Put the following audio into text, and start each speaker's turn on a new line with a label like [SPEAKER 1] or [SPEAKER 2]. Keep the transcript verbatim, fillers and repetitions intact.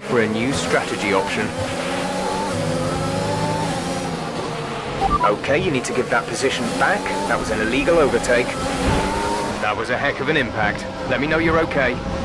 [SPEAKER 1] for a new strategy option. Okay, you need to give that position back. That was an illegal overtake. That was a heck of an impact. Let me know you're okay.